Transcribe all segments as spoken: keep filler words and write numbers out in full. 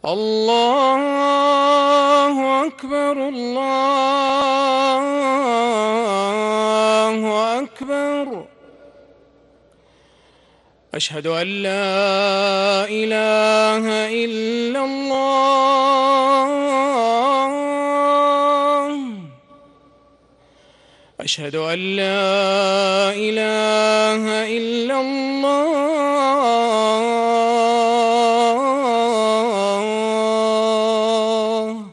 الله أكبر الله أكبر. أشهد أن لا إله إلا الله. أشهد أن لا إله إلا الله.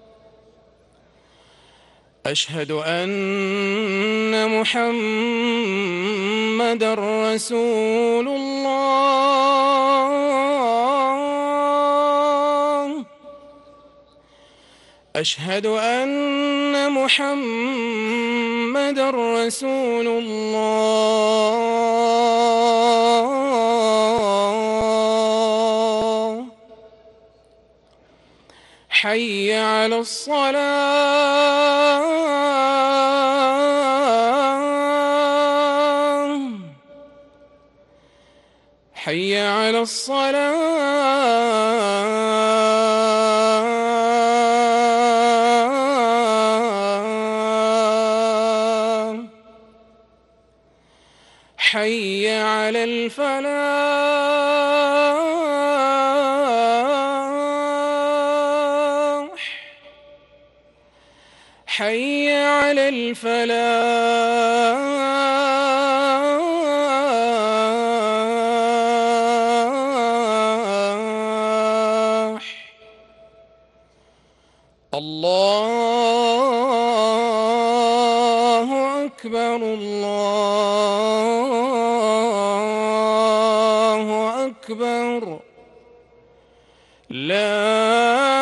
أشهد أن محمدًا رسول الله. أشهد أن محمدًا رسول الله. حي على الصلاة. حي على الصلاة. حي على الفلاح. حي على الفلاح. الله أكبر الله أكبر. لا